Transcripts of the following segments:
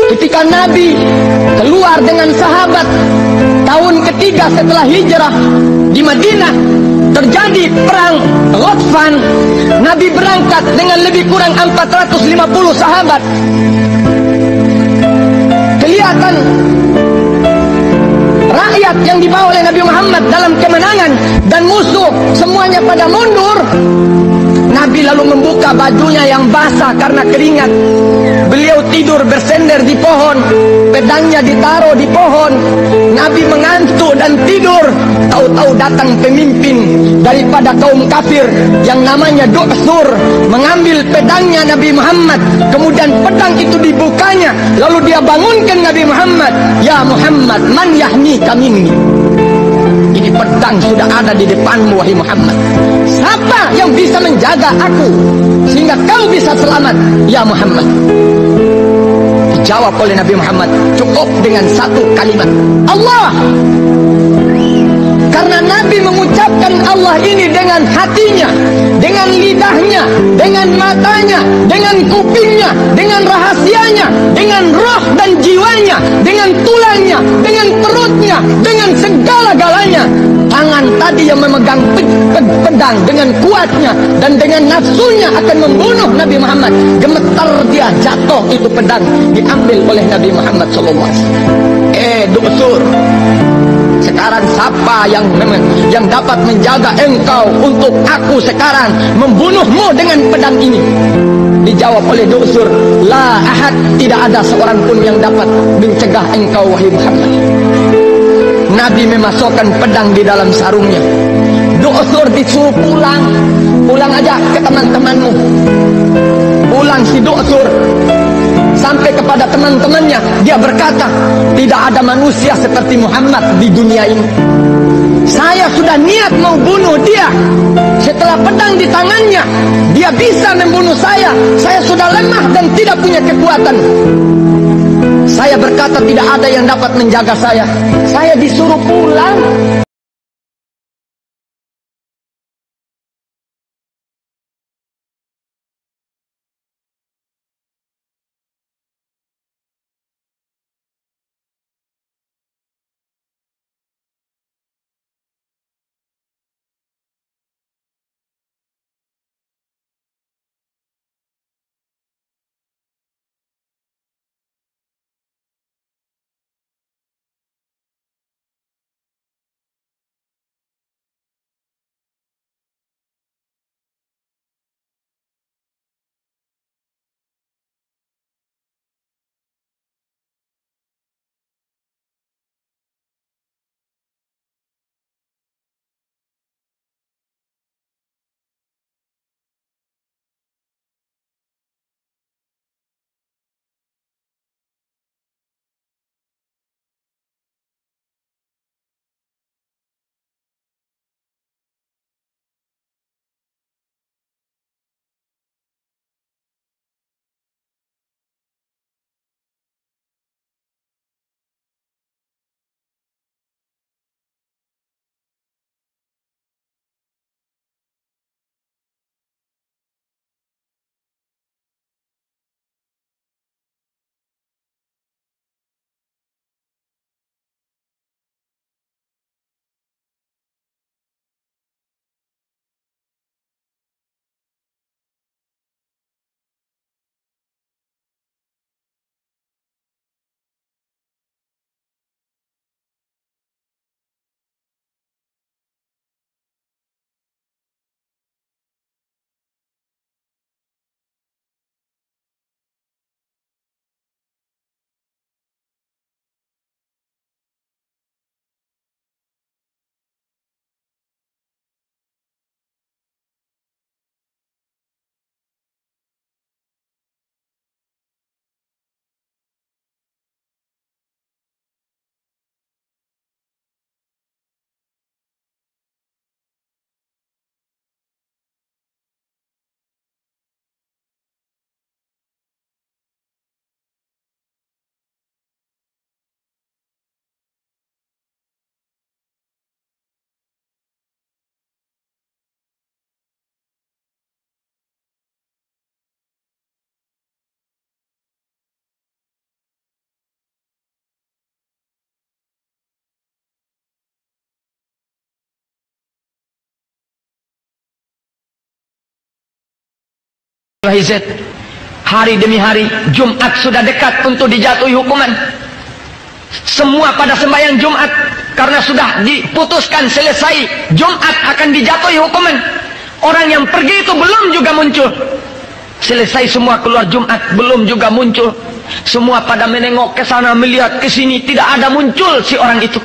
Ketika Nabi keluar dengan sahabat tahun ketiga setelah hijrah di Madinah, terjadi perang Ghatfan. Nabi berangkat dengan lebih kurang 450 sahabat. Kelihatan rakyat yang dibawa oleh Nabi Muhammad dalam kemenangan dan musuh semuanya pada mundur. Nabi lalu membuka bajunya yang basah karena keringat. Beliau tidur bersender di pohon, pedangnya ditaruh di pohon. Nabi mengantuk dan tidur. Tahu-tahu datang pemimpin daripada kaum kafir yang namanya Du'sur, mengambil pedangnya Nabi Muhammad. Kemudian pedang itu dibukanya, lalu dia bangunkan Nabi Muhammad. Ya Muhammad, man yahmika minni. Ini pedang sudah ada di depanmu, wahai Muhammad. Siapa yang bisa menjaga aku sehingga kau bisa selamat, ya Muhammad? Dijawab oleh Nabi Muhammad cukup dengan satu kalimat, Allah. Karena Nabi mengucapkan Allah ini dengan hatinya, dengan lidahnya, dengan matanya, dengan kupingnya, dengan rahasianya, dengan roh dan jiwanya, dengan tulangnya, dengan perutnya, dengan segala-galanya. Tangan tadi yang memegang pedang dengan kuatnya dan dengan nafsunya akan membunuh Nabi Muhammad. Gemetar dia, jatuh itu pedang, diambil oleh Nabi Muhammad SAW. Du'sur, sekarang siapa yang dapat menjaga engkau untuk aku sekarang membunuhmu dengan pedang ini? Dijawab oleh Du'sur, la ahad, tidak ada seorang pun yang dapat mencegah engkau, wahai Muhammad. Nabi memasukkan pedang di dalam sarungnya. Du'sur disuruh pulang. Pulang aja ke teman-temanmu. Pulang si Du'sur sampai kepada teman-temannya. Dia berkata, tidak ada manusia seperti Muhammad di dunia ini. Saya sudah niat mau bunuh dia. Setelah pedang di tangannya, dia bisa membunuh saya. Saya sudah lemah dan tidak punya kekuatan. Saya berkata tidak ada yang dapat menjaga saya. Saya disuruh pulang. Wahai Zaid, hari demi hari, Jumat sudah dekat untuk dijatuhi hukuman. Semua pada sembahyang Jumat, karena sudah diputuskan selesai Jumat akan dijatuhi hukuman. Orang yang pergi itu belum juga muncul. Selesai semua keluar Jumat, belum juga muncul. Semua pada menengok ke sana, melihat ke sini, tidak ada muncul si orang itu.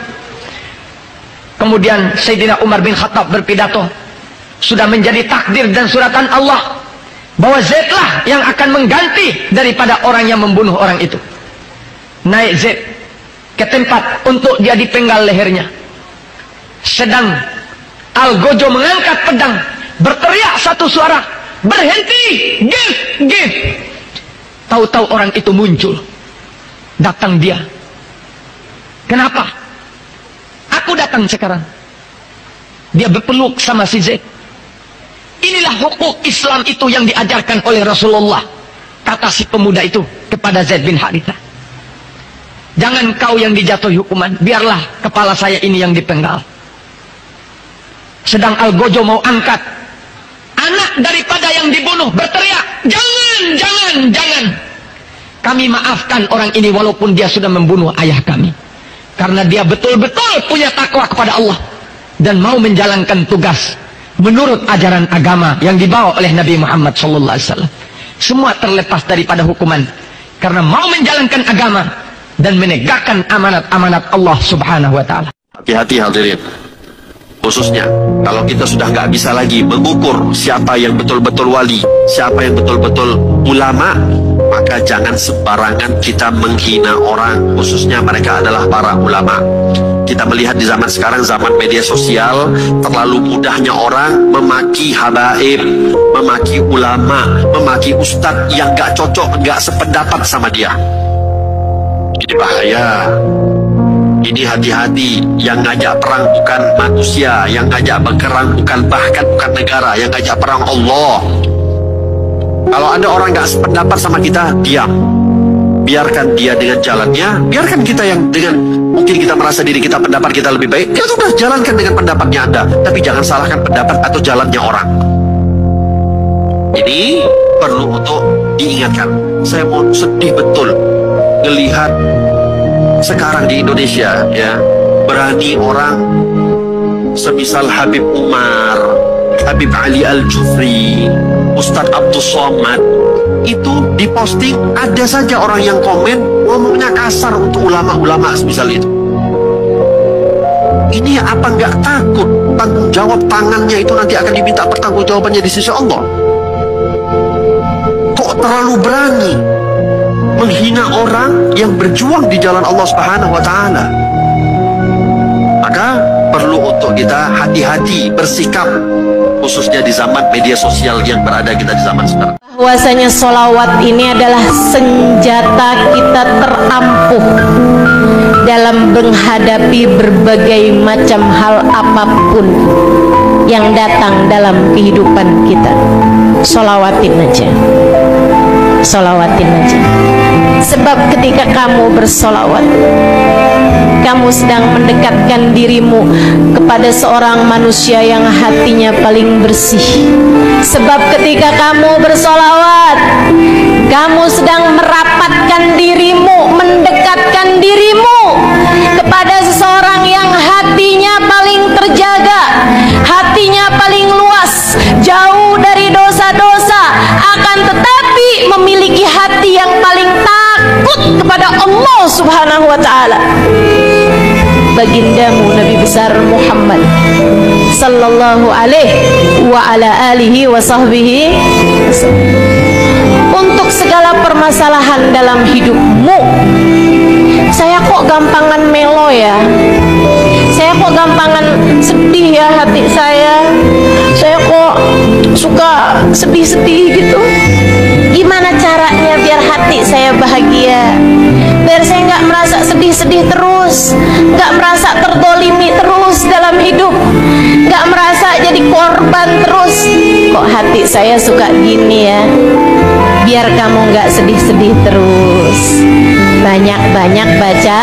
Kemudian Sayyidina Umar bin Khattab berpidato, sudah menjadi takdir dan suratan Allah bahwa Zaid lah yang akan mengganti daripada orang yang membunuh orang itu. Naik Zaid ke tempat untuk dia dipenggal lehernya. Sedang Al-Gojo mengangkat pedang, berteriak satu suara, berhenti, give. Tahu-tahu orang itu muncul, datang dia. Kenapa? Aku datang sekarang. Dia berpeluk sama si Zaid. Inilah hukum Islam itu yang diajarkan oleh Rasulullah, kata si pemuda itu kepada Zaid bin Harithah. Jangan kau yang dijatuhi hukuman, biarlah kepala saya ini yang dipenggal. Sedang Al-Gojo mau angkat, anak daripada yang dibunuh berteriak, jangan. Kami maafkan orang ini walaupun dia sudah membunuh ayah kami. Karena dia betul-betul punya takwa kepada Allah dan mau menjalankan tugas menurut ajaran agama yang dibawa oleh Nabi Muhammad SAW. Semua terlepas daripada hukuman karena mau menjalankan agama dan menegakkan amanat-amanat Allah Subhanahu wa ta'ala. Hati-hati hadirin, khususnya kalau kita sudah nggak bisa lagi mengukur siapa yang betul-betul wali, siapa yang betul-betul ulama, maka jangan sembarangan kita menghina orang, khususnya mereka adalah para ulama. Kita melihat di zaman sekarang, zaman media sosial, terlalu mudahnya orang memaki habaib, memaki ulama, memaki ustadz yang nggak cocok, nggak sependapat sama dia. Ini bahaya. Ini hati-hati. Yang ngajak perang bukan manusia, yang ngajak berperang bahkan bukan negara, yang ngajak perang Allah. Kalau ada orang nggak sependapat sama kita, diam. Biarkan dia dengan jalannya. Biarkan kita yang dengan mungkin kita merasa diri kita pendapat kita lebih baik, ya sudah, jalankan dengan pendapatnya Anda. Tapi jangan salahkan pendapat atau jalannya orang. Ini perlu untuk diingatkan. Saya mau sedih betul melihat sekarang di Indonesia, ya, berani orang semisal Habib Umar, Habib Ali Al-Jufri, Ustadz Abdul Somad, itu diposting, ada saja orang yang komen ngomongnya kasar untuk ulama-ulama semisal itu. Ini apa nggak takut tanggung jawab tangannya itu nanti akan diminta pertanggungjawabannya di sisi Allah? Kok terlalu berani menghina orang yang berjuang di jalan Allah Subhanahu wa ta'ala? Maka perlu untuk kita hati-hati bersikap, khususnya di zaman media sosial yang berada kita di zaman sekarang. Bahwasanya sholawat ini adalah senjata kita terampuh dalam menghadapi berbagai macam hal apapun yang datang dalam kehidupan kita. Sholawatin aja. Sholawatin aja. Sebab ketika kamu bersolawat, kamu sedang mendekatkan dirimu kepada seorang manusia yang hatinya paling bersih. Sebab ketika kamu bersolawat, kamu sedang merapatkan dirimu, mendekatkan dirimu kepada seseorang yang hatinya paling terjaga, hatinya paling luas, jauh dari dosa-dosa, akan tetapi memiliki hati yang paling takut kepada Allah Subhanahu wa ta'ala. Bagindamu Nabi besar Muhammad sallallahu alaihi wa ala alihi wa sahbihi, untuk segala permasalahan dalam hidupmu. Saya kok gampangan melo ya, saya kok gampangan sedih ya hati saya kok suka sedih-sedih gitu. Gimana caranya biar hati saya bahagia, biar saya nggak merasa sedih-sedih terus, nggak merasa terdolimi terus dalam hidup, nggak merasa jadi korban terus. Kok hati saya suka gini ya? Biar kamu nggak sedih-sedih terus, banyak-banyak baca.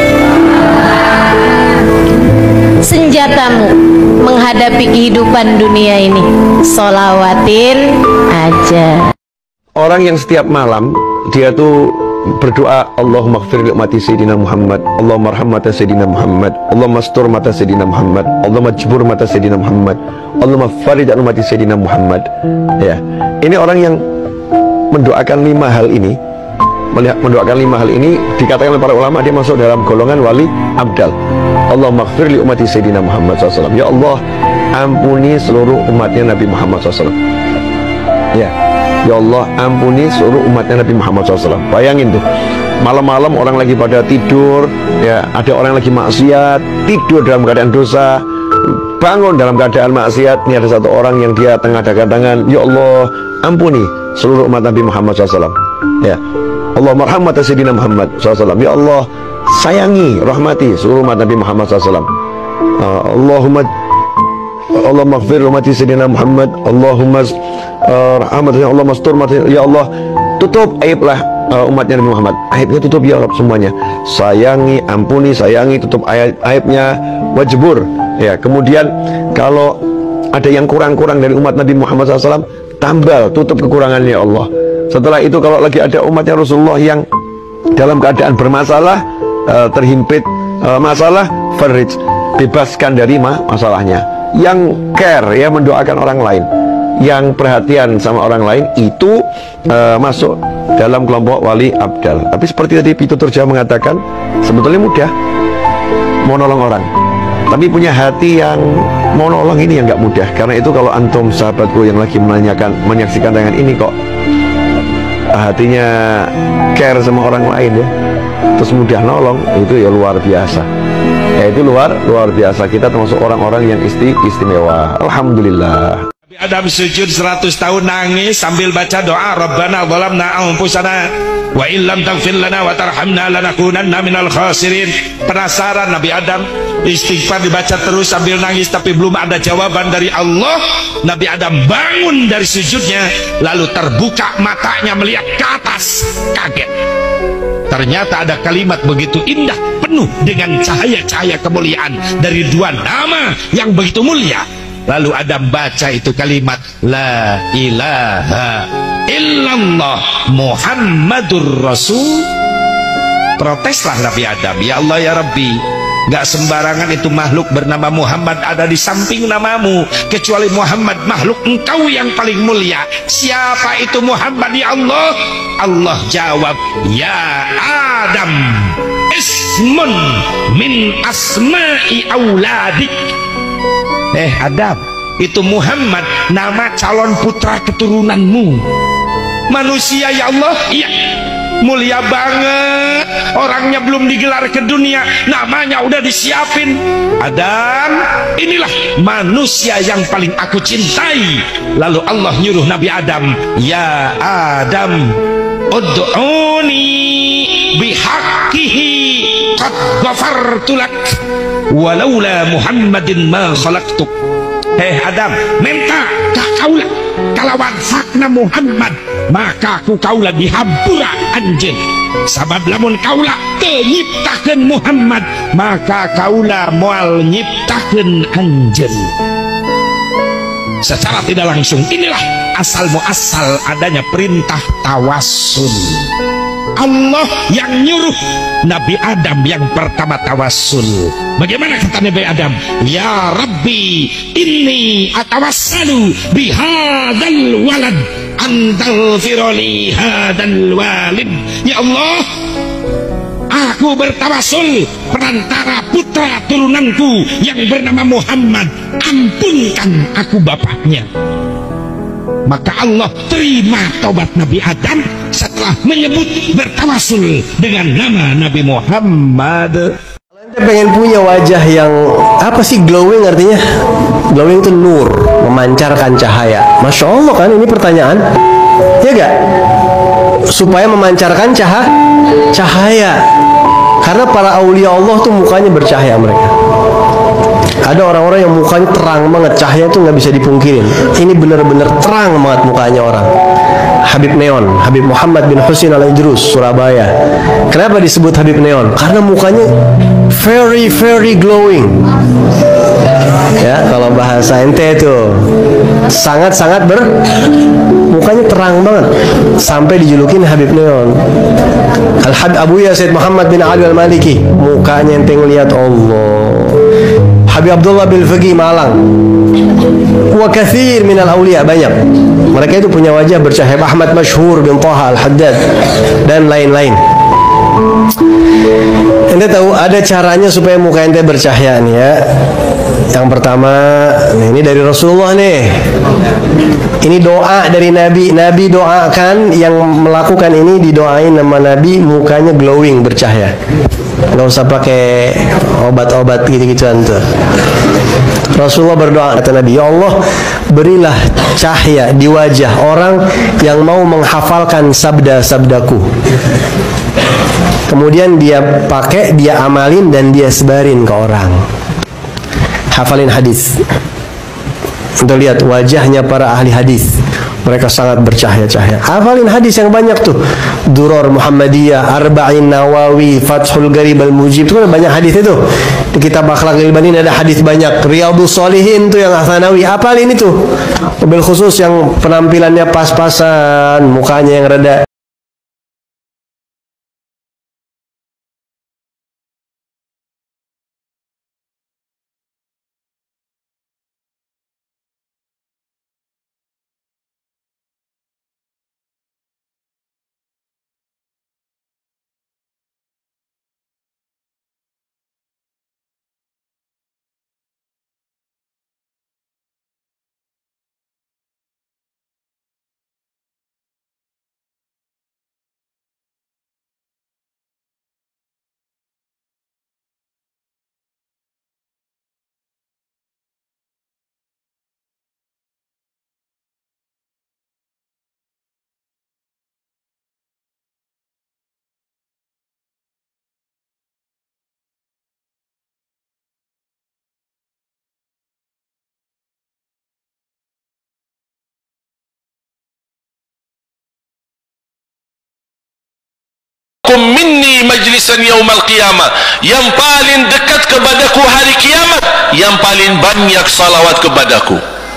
Senjatamu menghadapi kehidupan dunia ini, sholawatin aja. orang yang setiap malam dia tuh berdoa, Allahumma ighfir li ummati Sayyidina Muhammad, Allahumma arham mata Sayyidina Muhammad, Allahumma astur mata Sayyidina Muhammad, Allahumma jbur mata Sayyidina Muhammad, Allahumma farij an ummati Sayyidina Muhammad. Ya, ini orang yang mendoakan 5 hal ini, mendoakan 5 hal ini, dikatakan oleh para ulama dia masuk dalam golongan wali abdal. Allahumma ighfir li ummati Sayyidina Muhammad SAW. Ya Allah, ampuni seluruh umatnya Nabi Muhammad SAW. Ya, ya Allah, ampuni seluruh umatnya Nabi Muhammad SAW. Bayangin tuh, malam-malam orang lagi pada tidur, ya, ada orang lagi maksiat, tidur dalam keadaan dosa, bangun dalam keadaan maksiat. Ini ada satu orang yang dia tengah dagangan, ya Allah, ampuni seluruh umat Nabi Muhammad SAW. Ya, Allah marham mata Sayyidina Muhammad SAW. Ya Allah, sayangi, rahmati seluruh umat Nabi Muhammad SAW. Allahumma ighfir ummati Sayyidina Muhammad, Allahumma rahmatnya, Allah mastur mata, ya Allah tutup aiblah umatnya Nabi Muhammad, aibnya tutup ya Allah semuanya, sayangi, ampuni, sayangi, tutup aibnya, wajbur. Ya, kemudian kalau ada yang kurang-kurang dari umat Nabi Muhammad SAW, tambal, tutup kekurangannya ya Allah. Setelah itu kalau lagi ada umatnya Rasulullah yang dalam keadaan bermasalah, terhimpit masalah, farij, bebaskan dari masalahnya. Yang care, ya, mendoakan orang lain, yang perhatian sama orang lain, itu masuk dalam kelompok wali abdal. Tapi seperti tadi Pitutur Jawa mengatakan, sebetulnya mudah mau nolong orang, tapi punya hati yang mau nolong ini yang nggak mudah. Karena itu kalau antum sahabatku yang lagi menyaksikan tayangan ini kok hatinya care sama orang lain, ya, terus mudah nolong, itu ya luar biasa. Ya, itu luar biasa. Kita termasuk orang-orang yang istimewa. Alhamdulillah. Nabi Adam sujud 100 tahun nangis sambil baca doa, Rabbana zalamna anfusana wa illam taghfir lana wa tarhamna lanakunanna minal khasirin. Penasaran Nabi Adam, istighfar dibaca terus sambil nangis tapi belum ada jawaban dari Allah. Nabi Adam bangun dari sujudnya, lalu terbuka matanya melihat ke atas, kaget. Ternyata ada kalimat begitu indah, penuh dengan cahaya-cahaya kemuliaan dari 2 nama yang begitu mulia. Lalu Adam baca itu kalimat, La ilaha illallah Muhammadur Rasul. Proteslah Nabi Adam, ya Allah ya Rabbi, gak sembarangan itu makhluk bernama Muhammad ada di samping namamu, kecuali Muhammad makhluk engkau yang paling mulia. Siapa itu Muhammad ya Allah? Allah jawab, ya Adam, ismun min asma'i auladik. Adam, itu Muhammad nama calon putra keturunanmu. Manusia ya Allah? Iya, mulia banget, orangnya belum digelar ke dunia, namanya udah disiapin. Adam, inilah manusia yang paling aku cintai. Lalu Allah nyuruh Nabi Adam, ya Adam, ud'uni bihaqqihi qad ghafartu lak walaula Muhammadin ma khalaqtuk. Adam, minta ka kaulah kalawan hakna Muhammad maka ku kaulah dihampura anjeun. Sabab lamun kaulah teu nyiptakeun Muhammad maka kaulah moal nyiptakeun anjeun. Secara tidak langsung inilah asal muasal adanya perintah tawassul. Allah yang nyuruh Nabi Adam yang pertama tawassul. Bagaimana kata Nabi Adam? Ya Rabbi, inni atawassalu bihadal walad antal firoli hadal walid. Ya Allah, aku bertawassul perantara putra turunanku yang bernama Muhammad, ampunkan aku bapaknya. Maka Allah terima taubat Nabi Adam setelah menyebut bertawassul dengan nama Nabi Muhammad. Anda pengen punya wajah yang apa sih, glowing artinya? Glowing itu nur, memancarkan cahaya. Masya Allah kan, ini pertanyaan, ya gak? Supaya memancarkan cahaya. Karena para aulia Allah tuh mukanya bercahaya mereka. Ada orang-orang yang mukanya terang banget, cahaya itu nggak bisa dipungkirin. Ini benar-benar terang banget mukanya orang. Habib Neon, Habib Muhammad bin Husin al-Idrus, Surabaya. Kenapa disebut Habib Neon? Karena mukanya very very glowing. Ya, kalau bahasa ente itu sangat-sangat mukanya terang banget sampai dijulukin Habib Neon. Al-Habib Abuya Said Muhammad bin Ali Al-Maliki, mukanya enteng lihat Allah. Habib Abdullah bin Faqih Malang, wa kathir minal awliya, banyak mereka itu punya wajah bercahaya. Ahmad Masyhur bin Taha Al-Haddad dan lain-lain. Ente tahu ada caranya supaya muka ente bercahaya nih ya. Yang pertama, ini dari Rasulullah nih. Ini doa dari Nabi. Nabi doakan, yang melakukan ini didoain nama Nabi, mukanya glowing, bercahaya. Nggak usah pakai obat-obat gitu-gituan tuh. Rasulullah berdoa, kata Nabi, ya Allah, berilah cahaya di wajah orang yang mau menghafalkan sabda-sabdaku. Kemudian dia pakai, dia amalin, dan dia sebarin ke orang. Hafalin hadis. Untuk lihat wajahnya para ahli hadis, mereka sangat bercahaya-cahaya. Hafalin hadis yang banyak tuh. Duror Muhammadiyah, Arba'in Nawawi, Fathul Gharib Al-Mujib, itu kan banyak hadis itu. Di kitab Akhlaqul Banin ada hadis banyak. Riyadhus Shalihin tuh yang Hassanawi, hafalin itu. Mobil khusus yang penampilannya pas-pasan, mukanya yang rada minni majlisan yaumal qiyamah, yang paling dekat kepadaku hari kiamat, yang paling banyak salawat kepadaku.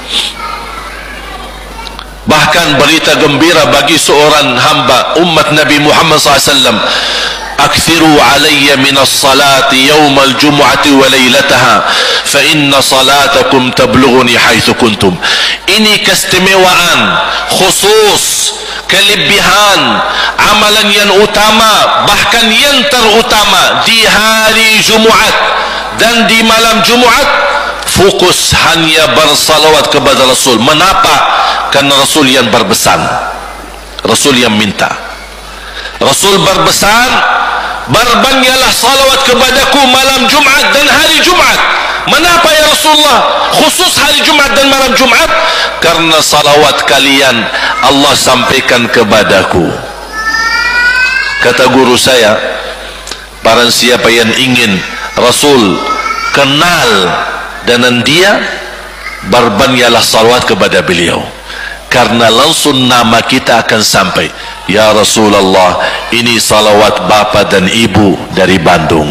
Bahkan berita gembira bagi seorang hamba umat Nabi Muhammad SAW, akthiru alayya minas salati yaumal jumu'ati wa laylataha fa inna salatakum tablughuni haitsu kuntum. Ini keistimewaan khusus, kelebihan amalan yang utama, bahkan yang terutama di hari Jumat dan di malam Jumat, fokus hanya bersalawat kepada Rasul. Mengapa? Karena Rasul yang berpesan, Rasul yang minta. Rasul berpesan, berbanyaklah salawat kepadaku malam Jumat dan hari Jumat. Mengapa ya Rasulullah khusus hari Jumat dan malam Jumat? Karena salawat kalian Allah sampaikan kepadaku. Kata guru saya, barang siapa yang ingin Rasul kenal dengan dia, berbanyaklah salawat kepada beliau, karena langsung nama kita akan sampai. Ya Rasulullah, ini salawat bapa dan ibu dari Bandung.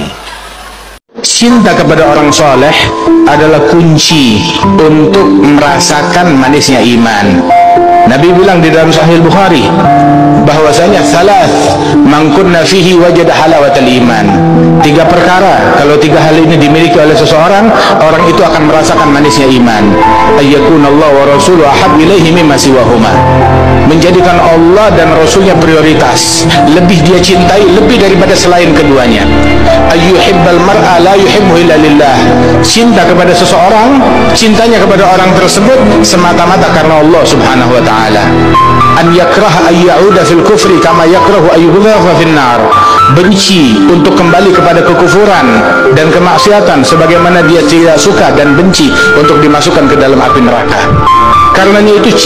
Cinta kepada orang soleh adalah kunci untuk merasakan manisnya iman. Nabi bilang di dalam Sahih Bukhari bahwasanya salat man kunna fihi wajada halawatal iman. 3 perkara, kalau 3 hal ini dimiliki oleh seseorang, orang itu akan merasakan manisnya iman. Ayyakunallahu wa rasuluhu ahab ilaihi mimma siwahuma. Menjadikan Allah dan Rasulnya prioritas, lebih dia cintai lebih daripada selain keduanya. Ayyuhibbal mar'a la yuhibbu illa lillah. Cinta kepada seseorang, cintanya kepada orang tersebut semata-mata karena Allah Subhanahu wa taala. An yakraha ay ya'uda fil kufri kama yakrahu ay yughlafa fin nar. Benci untuk kembali kepada kekufuran dan kemaksiatan sebagaimana dia tidak suka dan benci untuk dimasukkan ke dalam api neraka. Karenanya itu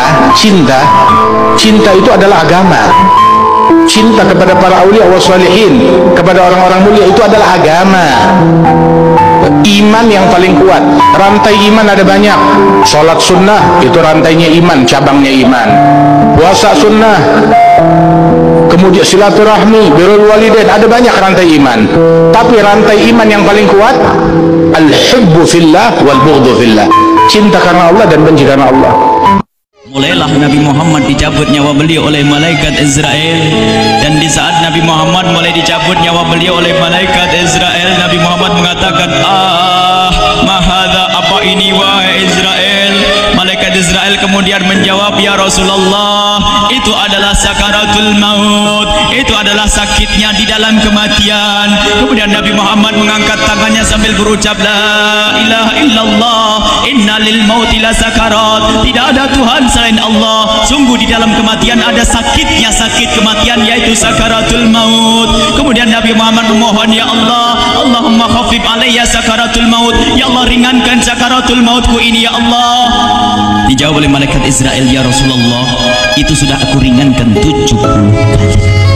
cinta itu adalah agama. Cinta kepada para aulia wa salihin, kepada orang-orang mulia, itu adalah agama. Iman yang paling kuat. Rantai iman ada banyak. Salat sunnah itu rantainya iman, cabangnya iman. Puasa sunnah, kemudian silaturahmi, birrul walidain, ada banyak rantai iman. Tapi rantai iman yang paling kuat, al-hubbu fillah wal bughdhu fillah. cinta karena Allah dan benci karena Allah. Mulailah Nabi Muhammad dicabut nyawa beliau oleh malaikat Israel, dan di saat Nabi Muhammad mulai dicabut nyawa beliau oleh malaikat Israel, Nabi Muhammad mengatakan, mahadha, apa ini wahai Israel? Malaikat Israel kemudian menjawab, ya Rasulullah, itu adalah sakaratul maut, itu adalah sakitnya di dalam kematian. Kemudian Nabi Muhammad mengangkat tangannya sambil berucap, la ilaha illallah, inna lil mauti la sakarat, tidak ada Tuhan selain Allah, sungguh di dalam kematian ada sakitnya, sakit kematian, yaitu sakaratul maut. Kemudian Nabi Muhammad memohon, ya Allah, Allahumma khafif alayya sakaratul maut, ya Allah ringankan sakaratul mautku ini ya Allah. Dijawab oleh malaikat Israel, ya Rasulullah, itu sudah aku ringankan 70 kali.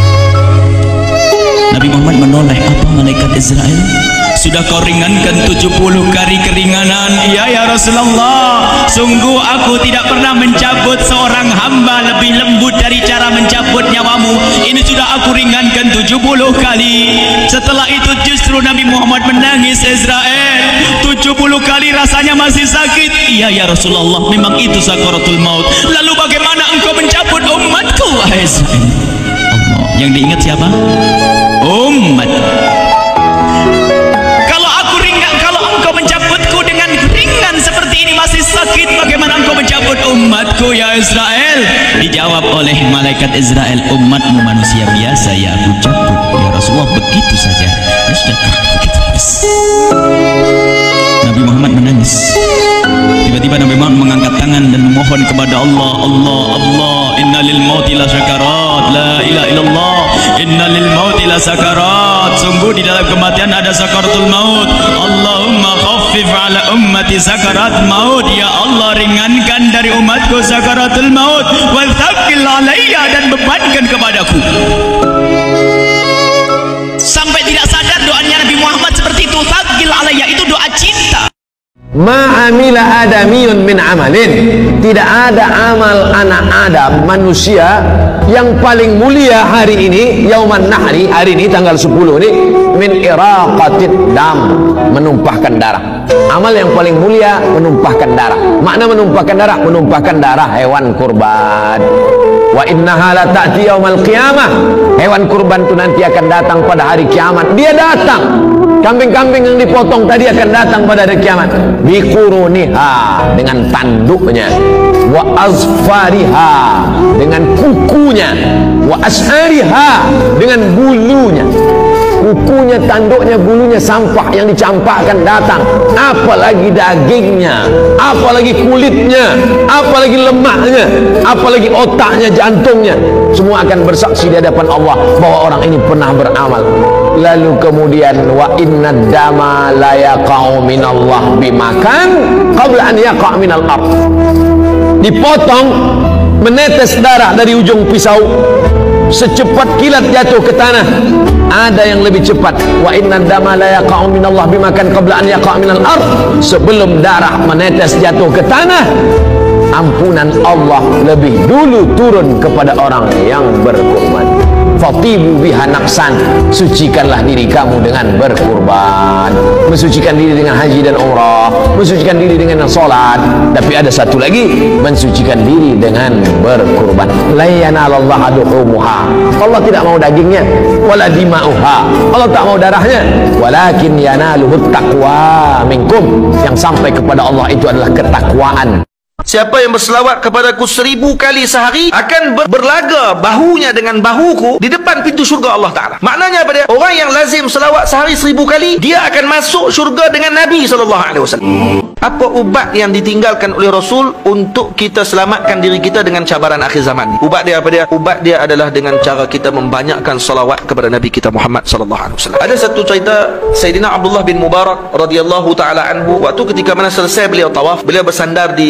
Nabi Muhammad menoleh, apa malaikat Israel? Sudah kau ringankan 70 kali keringanan? Iya ya Rasulullah, sungguh aku tidak pernah mencabut seorang hamba lebih lembut dari cara mencabut nyawamu. Ini sudah aku ringankan 70 kali. Setelah itu justru Nabi Muhammad menangis, Israel, 70 kali rasanya masih sakit. Iya ya Rasulullah, memang itu sakaratul maut. Lalu bagaimana engkau mencabut umatku wahai Israel? Allah, yang diingat siapa? Umat. Masih sakit, bagaimana engkau mencabut umatku ya Israel? Dijawab oleh malaikat Israel, umatmu manusia biasa, ya aku cabut ya Rasulullah, begitu saja. Ya sudah, begitu habis. Nabi Muhammad menangis. Tiba-tiba Nabi Muhammad mengangkat tangan dan memohon kepada Allah, Allah, Allah, inna lil mauti la sakarat, la ilaha illallah, inna lil mauti la sakarat, sungguh di dalam kematian ada sakaratul maut. Allahumma khaffif ala ummati sakarat maut, ya Allah ringankan dari umatku sakaratul maut, wa thaqqil alayya, dan bebankan kepadaku. Sampai tidak sadar doanya Nabi Muhammad seperti itu, thaqqil alayya, itu doa cinta. Ma'amila adamiyun min amalin, tidak ada amal anak Adam manusia yang paling mulia hari ini, yauman nahri, hari ini tanggal 10 ini, min iraqatid dam, menumpahkan darah. Amal yang paling mulia menumpahkan darah. Makna menumpahkan darah, menumpahkan darah hewan kurban. Wa innaha la ta'ti yaumal qiyamah, hewan kurban itu nanti akan datang pada hari kiamat. Dia datang, kambing-kambing yang dipotong tadi akan datang pada hari kiamat, biquruniha, dengan tanduknya, wa azfariha, dengan kukunya, wa ashariha, dengan bulunya. Kukunya, tanduknya, bulunya, sampah yang dicampakkan datang, apalagi dagingnya, apalagi kulitnya, apalagi lemaknya, apalagi otaknya, jantungnya, semua akan bersaksi di hadapan Allah bahwa orang ini pernah beramal. Lalu kemudian, wa inna dama la yaqa'u minallah bimakan qabla an yaqa' minal ard, dipotong, menetes darah dari ujung pisau, secepat kilat jatuh ke tanah. Ada yang lebih cepat, wa inna dama la yaqa'u minallah bimakan qabla an yaqa' minal ard, sebelum darah menetes jatuh ke tanah, ampunan Allah lebih dulu turun kepada orang yang berkurban. Fatibu biha naqsan, sucikanlah diri kamu dengan berkurban, mensucikan diri dengan haji dan umrah, mensucikan diri dengan salat. Tapi ada satu lagi, mensucikan diri dengan berkurban. La yanalallaha duhumuha, Allah tidak mau dagingnya, wala dima'uha, Allah tak mau darahnya, walakin yanaluhut taqwa minkum, yang sampai kepada Allah itu adalah ketakwaan. Siapa yang berselawat kepadaku 1000 kali sehari akan berlaga bahunya dengan bahuku di depan pintu syurga Allah Ta'ala. Maknanya apa dia? Orang yang lazim selawat sehari 1000 kali, dia akan masuk syurga dengan Nabi SAW. Apa ubat yang ditinggalkan oleh Rasul untuk kita selamatkan diri kita dengan cabaran akhir zaman? Ubat dia apa dia? Ubat dia adalah dengan cara kita membanyakkan salawat kepada Nabi kita Muhammad SAW. Ada satu cerita Sayyidina Abdullah bin Mubarak radhiyallahu ta'ala anhu, waktu ketika mana selesai beliau tawaf, beliau bersandar di tiang dalam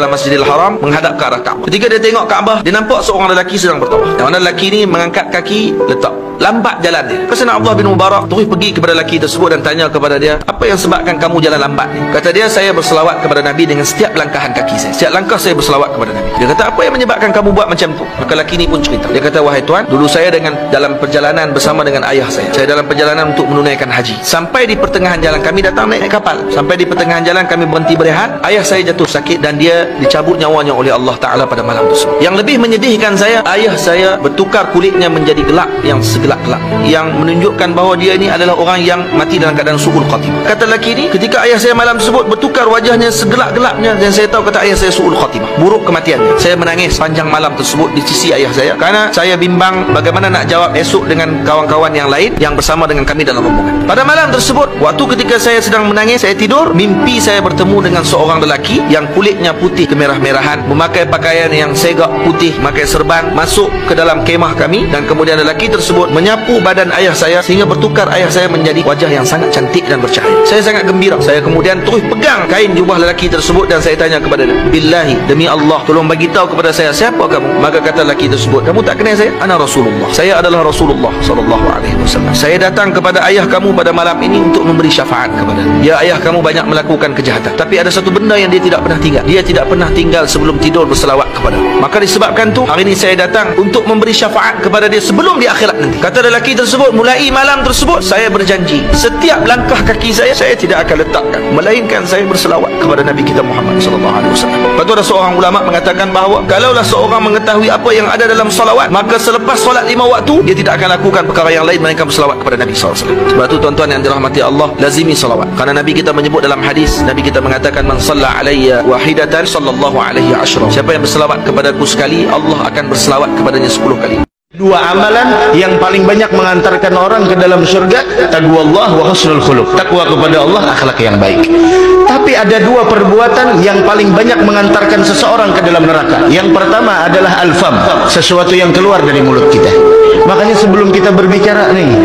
dalam Masjidil Haram menghadap ke arah Kaabah. Ketika dia tengok Kaabah, dia nampak seorang lelaki sedang bertawaf. Yang mana lelaki ni mengangkat kaki, letak. Lambat jalan dia. Kesana Abdullah bin Mubarak terus pergi kepada lelaki tersebut dan tanya kepada dia, apa yang sebabkan kamu jalan lambat ni? Kata dia, saya berselawat kepada Nabi dengan setiap langkahan kaki saya. Setiap langkah saya berselawat kepada Nabi. Dia kata, apa yang menyebabkan kamu buat macam tu? Maka lelaki ni pun cerita. Dia kata, wahai tuan, dulu saya dalam perjalanan bersama dengan ayah saya. Saya dalam perjalanan untuk menunaikan haji. Sampai di pertengahan jalan kami datang naik kapal. Sampai di pertengahan jalan kami berhenti berehat. Ayah saya jatuh sakit dan dia dicabut nyawanya oleh Allah Ta'ala pada malam tersebut. Yang lebih menyedihkan saya, ayah saya bertukar kulitnya menjadi gelap, yang segelap-gelap, yang menunjukkan bahawa dia ini adalah orang yang mati dalam keadaan su'ul khatimah. Kata lelaki ni, ketika ayah saya malam tersebut bertukar wajahnya segelap-gelapnya, dan saya tahu kata ayah saya su'ul khatimah, buruk kematiannya. Saya menangis panjang malam tersebut di sisi ayah saya, karena saya bimbang bagaimana nak jawab esok dengan kawan-kawan yang lain yang bersama dengan kami dalam rombongan. Pada malam tersebut, waktu ketika saya sedang menangis, saya tidur, mimpi saya bertemu dengan seorang lelaki yang kulitnya putih kemerah-merahan, memakai pakaian yang segak putih, memakai serban, masuk ke dalam kemah kami, dan kemudian lelaki tersebut menyapu badan ayah saya sehingga bertukar ayah saya menjadi wajah yang sangat cantik dan bercahaya. Saya sangat gembira. Saya kemudian terus pegang kain jubah lelaki tersebut dan saya tanya kepada dia, billahi, demi Allah, tolong bagi tahu kepada saya siapa kamu. Maka kata lelaki tersebut, kamu tak kenal saya? Ana Rasulullah. Saya adalah Rasulullah sallallahu alaihi wasallam. Saya datang kepada ayah kamu pada malam ini untuk memberi syafaat kepada dia. Ya, ayah kamu banyak melakukan kejahatan, tapi ada satu benda yang dia tidak pernah tinggal. Dia tidak pernah tinggal sebelum tidur berselawat kepada. Maka disebabkan tu, hari ini saya datang untuk memberi syafaat kepada dia sebelum di akhirat nanti. Kata lelaki tersebut, mulai malam tersebut saya berjanji, setiap langkah kaki saya tidak akan letakkan melainkan saya berselawat kepada Nabi kita Muhammad sallallahu alaihi wasallam. Lepas tu ada seorang ulama mengatakan bahawa kalaulah seorang mengetahui apa yang ada dalam salawat, maka selepas solat 5 waktu dia tidak akan lakukan perkara yang lain melainkan berselawat kepada Nabi sallallahu alaihi wasallam. Sebab tu tuan-tuan yang dirahmati Allah, lazimi salawat. Karena Nabi kita menyebut dalam hadis, Nabi kita mengatakan, man shalla alayya wahidatan sallallahu alaihi asyra. Siapa yang berselawat kepadaku sekali, Allah akan berselawat kepadanya 10 kali. Dua amalan yang paling banyak mengantarkan orang ke dalam surga, taqwallah wa husnul khuluq. Takwa kepada Allah, akhlak yang baik. Tapi ada dua perbuatan yang paling banyak mengantarkan seseorang ke dalam neraka. Yang pertama adalah al-fam, sesuatu yang keluar dari mulut kita. Makanya sebelum kita berbicara nih,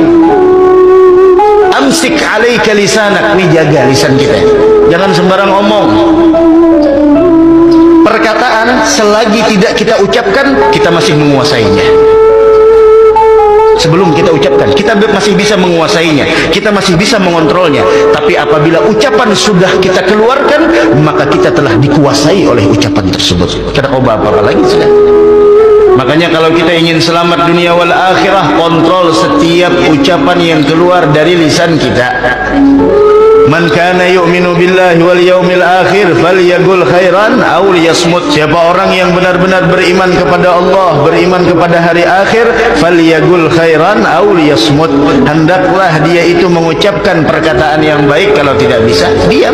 amsik alaika lisanak, nih jaga lisan kita. Jangan sembarang omong. Perkataan selagi tidak kita ucapkan, kita masih menguasainya. Sebelum kita ucapkan, kita masih bisa menguasainya, kita masih bisa mengontrolnya. Tapi apabila ucapan sudah kita keluarkan, maka kita telah dikuasai oleh ucapan tersebut. Kita kau apa lagi sudah. Makanya kalau kita ingin selamat dunia wal akhirah, kontrol setiap ucapan yang keluar dari lisan kita. Man kana yu'minu billahi wal yaumil akhir falyaqul khairan aw liyasmut. Siapa orang yang benar-benar beriman kepada Allah, beriman kepada hari akhir, falyaqul khairan aw liyasmut. Hendaklah dia itu mengucapkan perkataan yang baik, kalau tidak bisa diam.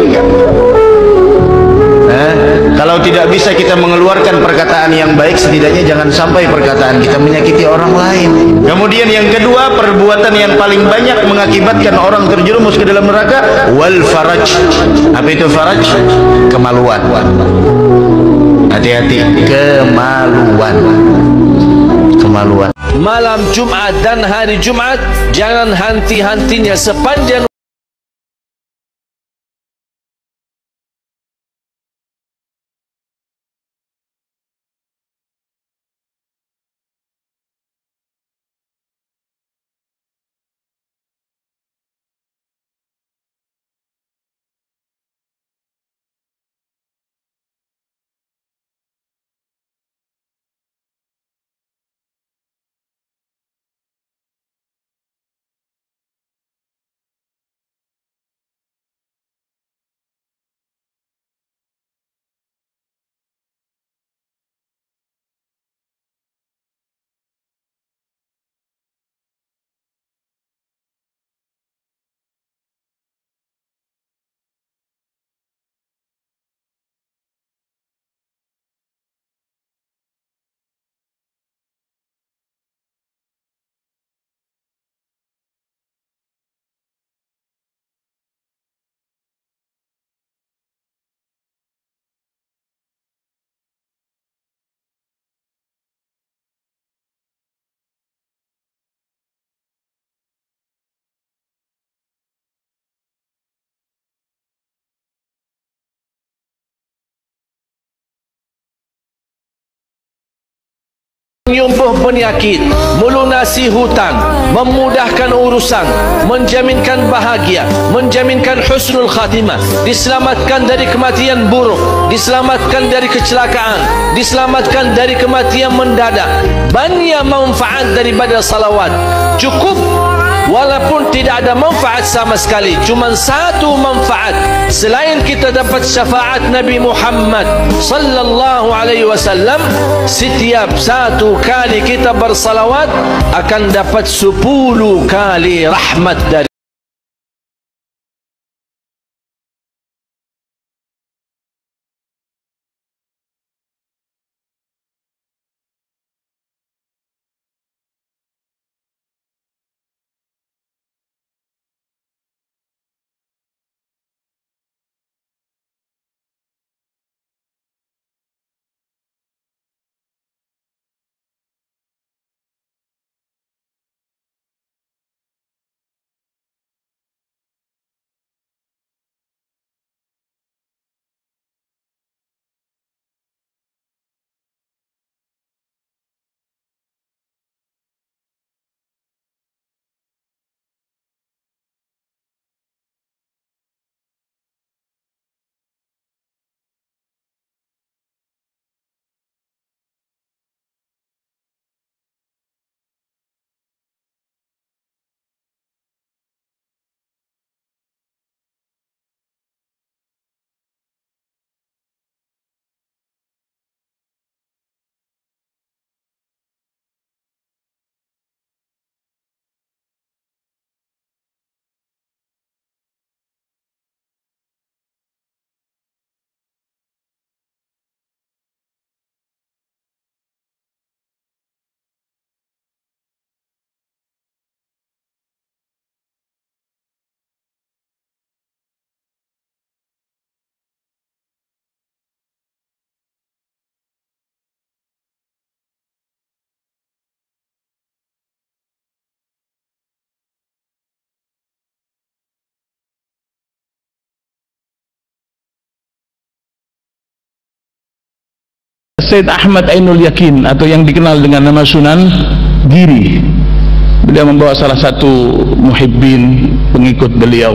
Kalau tidak bisa kita mengeluarkan perkataan yang baik, setidaknya jangan sampai perkataan kita menyakiti orang lain. Kemudian yang kedua, perbuatan yang paling banyak mengakibatkan orang terjerumus ke dalam neraka, wal faraj. Apa itu faraj? Kemaluan. Hati-hati, kemaluan. Kemaluan. Malam Jumat dan hari Jumat, jangan henti-hentinya sepanjang menyembuh penyakit, melunasi hutang, memudahkan urusan, menjaminkan bahagia, menjaminkan husnul khatimah, diselamatkan dari kematian buruk, diselamatkan dari kecelakaan, diselamatkan dari kematian mendadak. Banyak manfaat daripada salawat. Cukup walaupun tidak ada manfaat sama sekali, cuma satu manfaat, selain kita dapat syafaat Nabi Muhammad sallallahu alaihi wasallam, setiap satu kali kita bersalawat akan dapat 10 kali rahmat dari Said Ahmad Ainul Yakin, atau yang dikenal dengan nama Sunan Giri. Beliau membawa salah satu muhibbin pengikut beliau.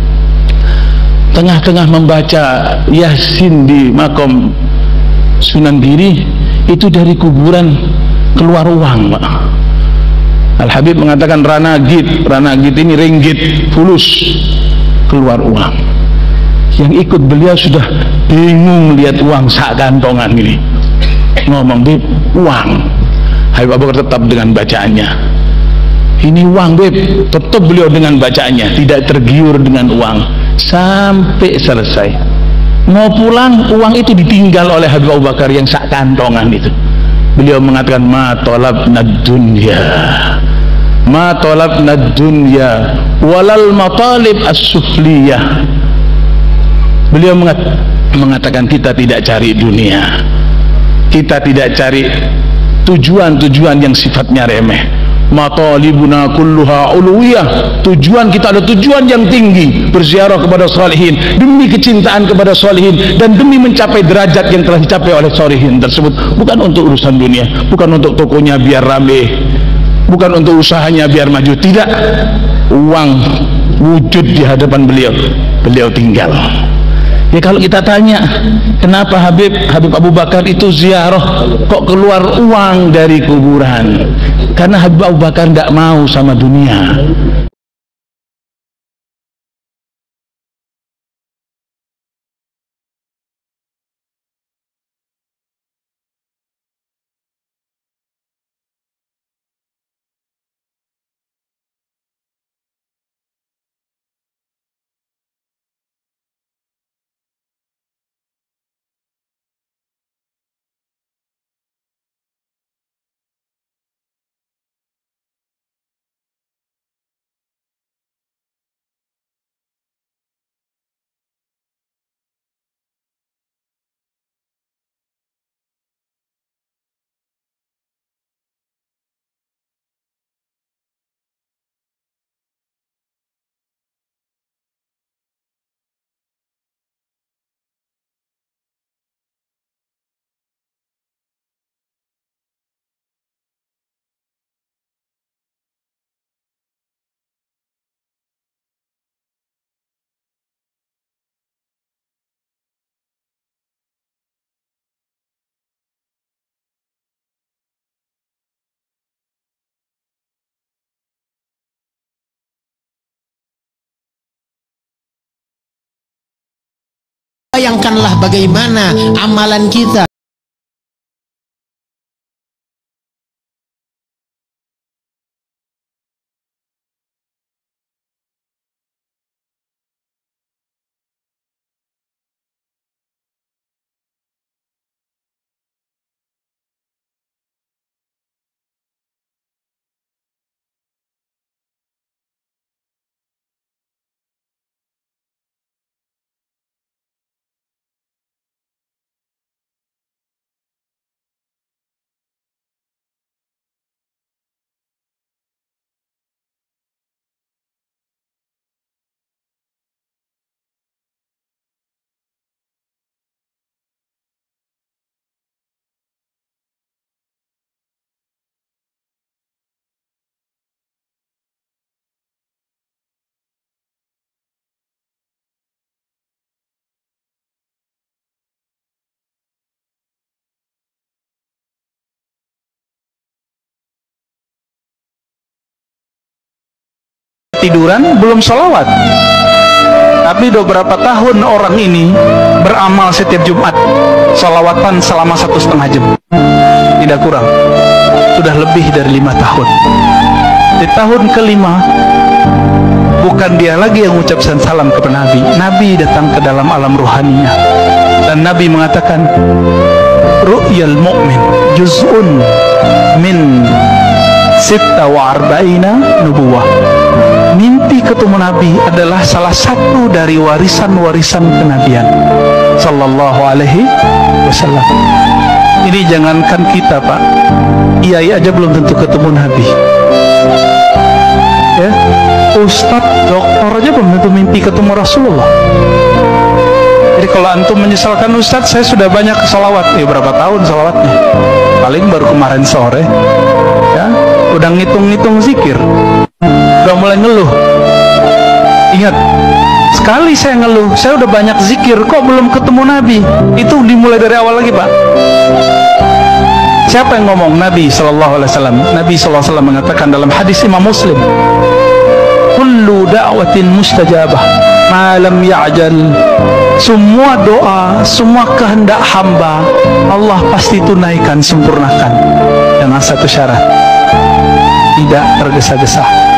Tengah-tengah membaca Yasin di makom Sunan Giri, itu dari kuburan keluar uang, Pak. Al-Habib mengatakan ranagit ini ringgit, fulus, keluar uang. Yang ikut beliau sudah bingung lihat uang sak kantongan ini. Ngomong, Bib, uang. Habib Abu Bakar tetap dengan bacaannya. Ini uang, Bib. Tetap beliau dengan bacaannya, tidak tergiur dengan uang sampai selesai. Mau pulang, uang itu ditinggal oleh Habib Abu Bakar yang sak kantongan itu. Beliau mengatakan, ma talabna dunya, ma talabna dunya walal matalib as-sufliyah. Beliau mengatakan, kita tidak cari dunia, kita tidak cari tujuan-tujuan yang sifatnya remeh. Matalibuna kulluha uluwiyah. Tujuan kita ada tujuan yang tinggi, berziarah kepada salihin demi kecintaan kepada salihin dan demi mencapai derajat yang telah dicapai oleh salihin tersebut. Bukan untuk urusan dunia, bukan untuk tokonya biar rame, bukan untuk usahanya biar maju. Tidak, uang wujud di hadapan beliau, beliau tinggal. Ya kalau kita tanya, kenapa Habib Abu Bakar itu ziarah kok keluar uang dari kuburan? Karena Habib Abu Bakar tidak mau sama dunia. Bayangkanlah bagaimana amalan kita. Tiduran belum sholawat, tapi beberapa tahun orang ini beramal setiap Jumat sholawatan selama 1,5 jam, tidak kurang, sudah lebih dari 5 tahun. Di tahun kelima bukan dia lagi yang mengucapkan salam kepada Nabi. Nabi datang ke dalam alam ruhaninya dan Nabi mengatakan, ru'yal mu'min juz'un min 46 nubuwah. Mimpi ketemu Nabi adalah salah satu dari warisan-warisan kenabian sallallahu alaihi wasallam. Ini jangankan kita, Pak, Kiai aja belum tentu ketemu Nabi, ya. Ustadz, doktor aja belum tentu mimpi ketemu Rasulullah. Jadi kalau antum menyesalkan, Ustadz saya sudah banyak sholawat, ya berapa tahun sholawatnya? Paling baru kemarin sore, ya. Udah ngitung-ngitung zikir, udah mulai ngeluh. Ingat, sekali saya ngeluh, saya udah banyak zikir, kok belum ketemu Nabi? Itu dimulai dari awal lagi, Pak. Siapa yang ngomong? Nabi sallallahu alaihi wasallam. Nabi sallallahu alaihi wasallam mengatakan dalam hadis Imam Muslim, kullu da'watin mustajabah ma lam ya'jal. Semua doa, semua kehendak hamba Allah pasti tunaikan, sempurnakan, dengan satu syarat, tidak tergesa-gesa.